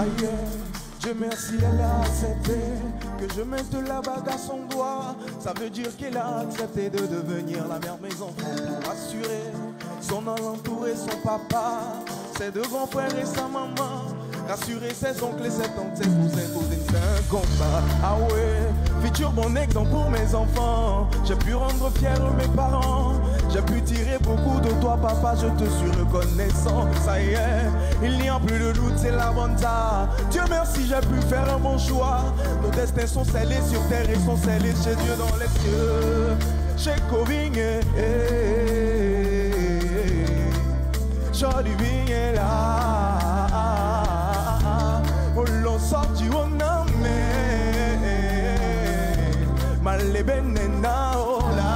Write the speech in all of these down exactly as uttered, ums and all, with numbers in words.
Ça y est, Dieu merci, elle a accepté que je mette de la bague à son doigt. Ça veut dire qu'elle a accepté de devenir la mère de mes enfants pour assurer son alentour et son papa, ses deux grands frères et sa maman. Rassurer ses oncles et ses tantes, ses cousins, cousines, c'est un combat. Ah ouais, futur bon exemple pour mes enfants. J'ai pu rendre fiers mes parents. J'ai pu tirer beaucoup de toi, papa, je te suis reconnaissant. Ça y est, il n'y a plus de doute, c'est la bonne ta. Dieu merci, j'ai pu faire un bon choix. Nos destins sont scellés sur terre et sont scellés chez Dieu dans les cieux. Chez Coving, eh, eh, eh, Jody Vigne là. Oh l'on sorti on a mal les benena oh là.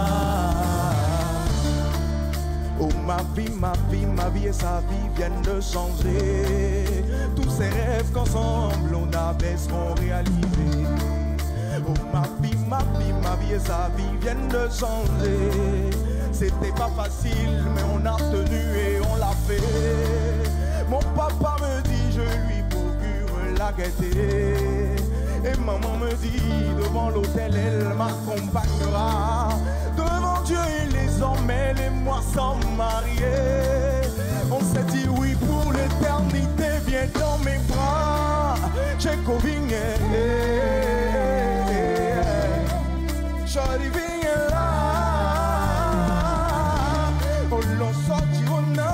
Oh ma vie, ma vie, ma vie et sa vie viennent de changer. Tous ces rêves qu'ensemble on avait seront réalisés. Oh ma vie, ma vie, ma vie et sa vie viennent de changer. C'était pas facile mais on a tenu et on l'a fait. Mon papa me dit je lui procure la gaieté. Et maman me dit devant l'autel elle m'accompagnera. Devant Dieu et les hommes elle et moi sommes mariés. On s'est dit oui pour l'éternité, viens dans mes bras. J'ai Coving, Jody Vigne là. Oh l'on sorti on a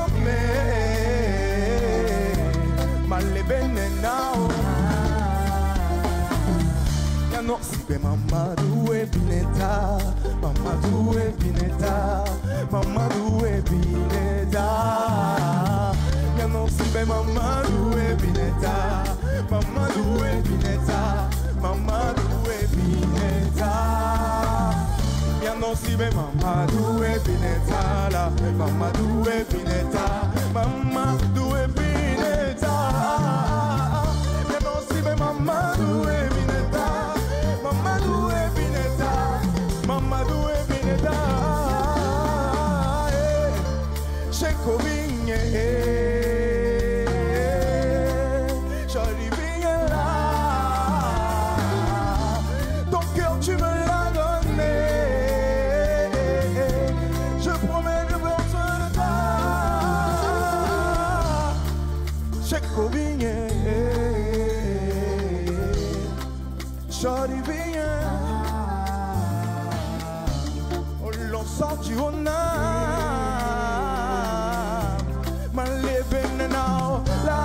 mal les benena. Non, si ben Mamadou et Bineta, Mamadou et Bineta, Mamadou et Bineta. Non, si ben Mamadou et Bineta, Mamadou et Bineta, Mamadou et Bineta. Non, si ben Mamadou et Bineta, la Mamadou et Bineta, Mamadou et Bineta. Non, si ben Mamadou et Bineta. Mamadou et Bineta, Mamadou et Bineta, chez Coving, Jody Vigne là. Ton cœur tu me l'as donné, je promets de prendre soin de toi. Chez Coving, Jody Vigne. Oh l'on sorti on a mal les benena là.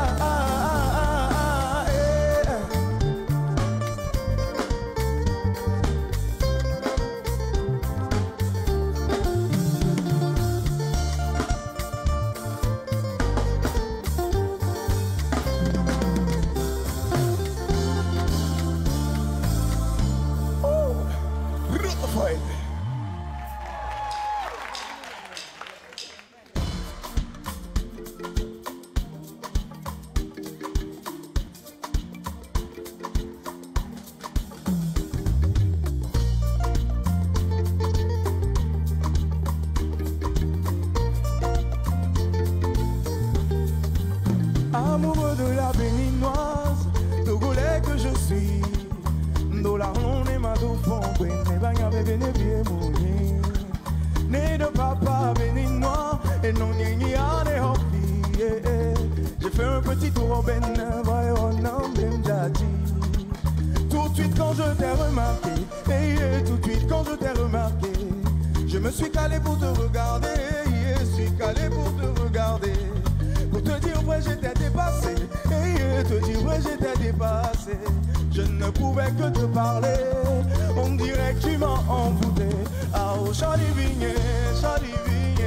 Amoureux de la béninoise, togolais que je suis. Dollar on est ma dauphin, ne banya bébé ne bien mourir. Né de papa béninois, et non n'y a des hobbies. J'ai fait un petit tour au Ben, voyons emblème d'Adi. Tout de suite quand je t'ai remarqué, et tout de suite quand je t'ai remarqué, je me suis calé pour te regarder, je suis calé pour te regarder. Pour te dire vrai j'étais dépassé, et te dire vrai j'étais dépassé. Je ne pouvais que te parler, on dirait que tu m'as envoûté. Ah oh Jody Vigne, Jody Vigne,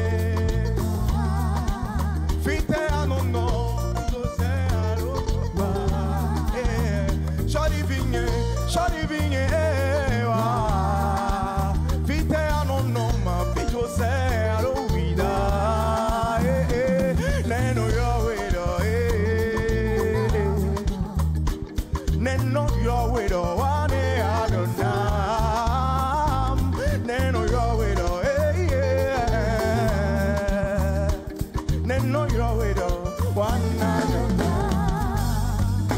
fite à non non, je sais à l'autre. Jody Vigne, Jody Vigne, fite à non non, ma fille je sais à l'autre. Neno yo widow, wane adonam. Neno yo widow, eh yeah. Neno yo widow, wane adonam.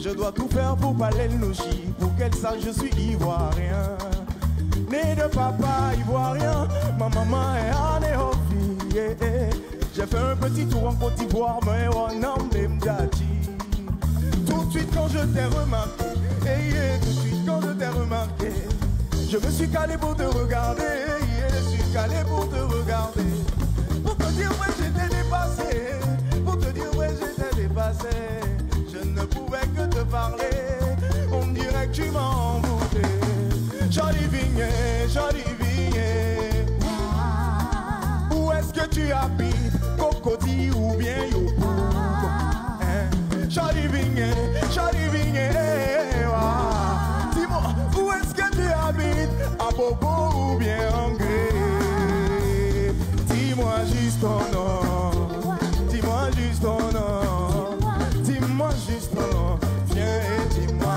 je dois tout faire pour parler le nouchi, pour qu'elle sache je suis ivoirien. Né de papa ivoirien, ma maman est anéophile. Yeah, yeah. J'ai fait un petit tour en Côte d'Ivoire, mais on en m'djati. Tout de suite quand je t'ai remarqué, hey, yeah, tout de suite quand je t'ai remarqué, je me suis calé pour te regarder, yeah, je suis calé pour te regarder. Pour te dire ouais j'étais dépassé, pour te dire ouais j'étais dépassé. Je ne pouvais que te parler, on me dirait que tu m'as embouté. Jolie Vigné, jolie Vigné, où est-ce que tu habites, Cocody ou bien Yopou? Hein? Jolie Vigné, jolie Vigné, dis-moi, où est-ce que tu habites, à Bobo ou bien Angré? Dis-moi juste ton nom, dis-moi juste ton nom, dis-moi juste ton nom, viens et dis-moi.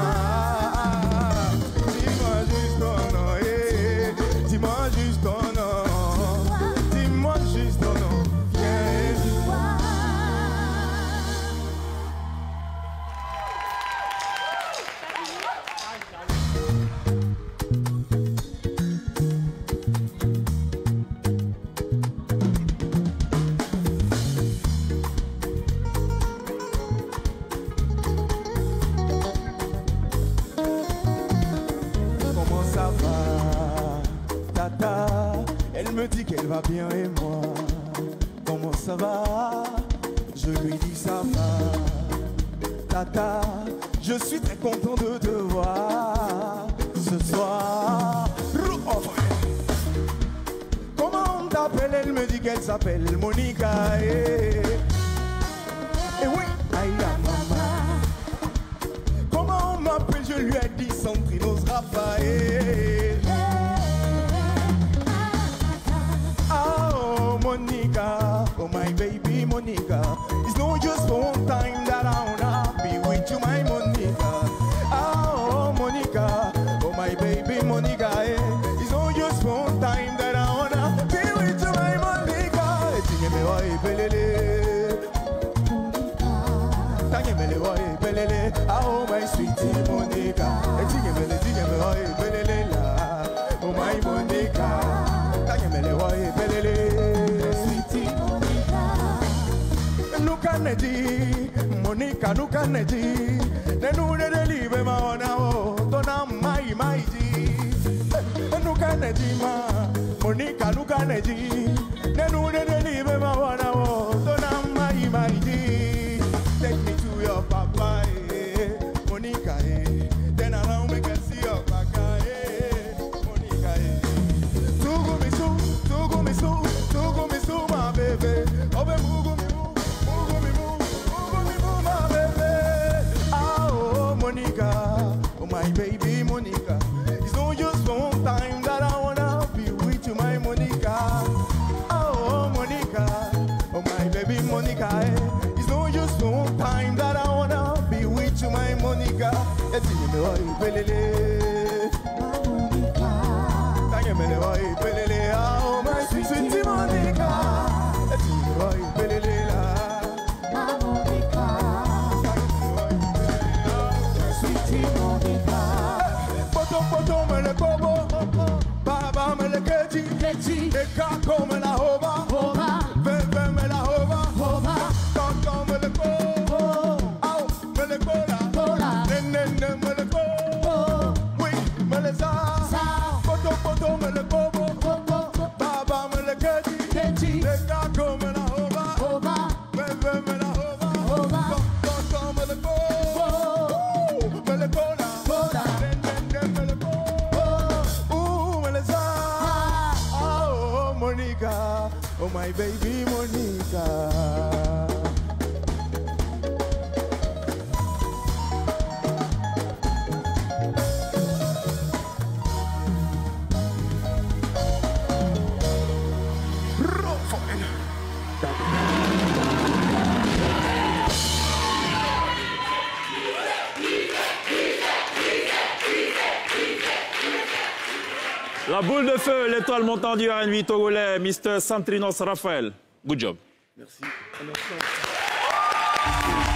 Dis-moi juste ton nom, eh, dis-moi juste ton nom, dis-moi juste ton nom, viens et dis-moi. Comment ça va, Tata? Elle me dit qu'elle va bien et moi, comment ça va? Je lui dis ça va, Tata. Je suis très content de te voir ce soir. Comment on t'appelle? Elle me dit qu'elle s'appelle Monica. Et, et oui, aïe maman. Comment on m'appelle? Je lui ai dit Santrinos Raphaël. Oh Monica, oh my baby Monica, it's not just for one time that I wanna be with you, my Monica. Oh Monica, oh my baby Monica, eh. It's not just for one time that I wanna be with you, my Monica. Etinyeme wa ebelele, tanyemele wa ebelele. Oh my sweetie Monica, etinyemele, etinyeme wa ebelele la. Oh my Monica, tanyemele wa ebelele. Sweetie Monica, nukanedi, Monica nukanedi. Nenu de delive ma ona o, dona mai mai di. Nukanedi ma, Monica nukanedi. Nenu de delive ma ona o, dona mai mai di. Take me to your papa, eh, Monica, eh. Then around we can see your papa, eh, Monica, eh. Tugu mi su, tugu mi su, tugu mi su, my baby. Obe mugu mi mu, mugu mi mu, mugu mi mu, my baby. Ah, oh, Monica, oh my baby Monica. It's not just for one time that I wanna be with you, my Monica. Oh, Monica, oh my baby Monica, eh. It's not just for one time that I wanna be with you, my Monica. Etinyeme wa ibelele, tanyemele wa ibelele. Oh my sweet sweet Monica, etinyeme wa ibelele la. Poto poto me le kobo, baba me le keti, keti. Eka come la hova, hova. Bebe me la hova, hova. Tonton me le ko, au me le kola, kola. Nene me le ko, oui me le sa, sa. Poto poto me le kobo, kobo. Baba me le keti, keti. Eka come la hova, hova. Bebe me la hova, hova. Tonton me le ko, me le kola, kola. Nene me le ko, ooh me le sa. Oh Monica, oh my baby Monica. La boule de feu, l'étoile montante du R and B togolais, mister Santrinos Raphaël. Good job. Merci. Merci.